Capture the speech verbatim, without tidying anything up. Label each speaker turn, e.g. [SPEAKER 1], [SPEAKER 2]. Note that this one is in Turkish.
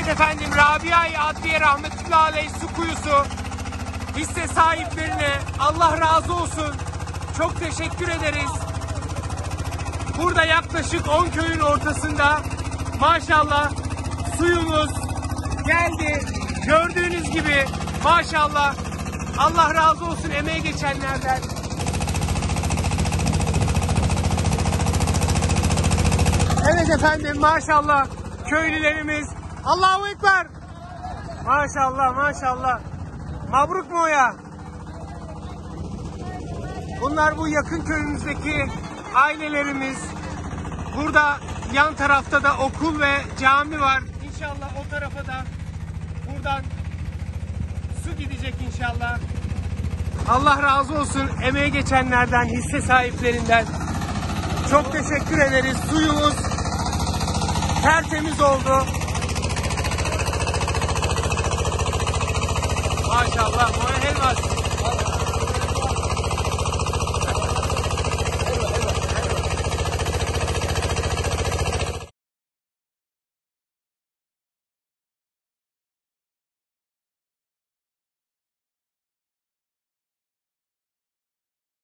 [SPEAKER 1] Evet efendim, Rabia-i Adliye rahmetullahi aleyh su kuyusu hisse sahiplerine Allah razı olsun. Çok teşekkür ederiz. Burada yaklaşık on köyün ortasında maşallah suyumuz geldi. Gördüğünüz gibi maşallah. Allah razı olsun emeği geçenlerden. Evet efendim, maşallah köylülerimiz. Allahu Ekber. Maşallah maşallah. Mabruk mu ya? Bunlar bu yakın köyümüzdeki ailelerimiz. Burada yan tarafta da okul ve cami var. İnşallah o tarafa da buradan su gidecek inşallah. Allah razı olsun emeği geçenlerden, hisse sahiplerinden. Çok teşekkür ederiz. Suyumuz tertemiz oldu. Maşallah.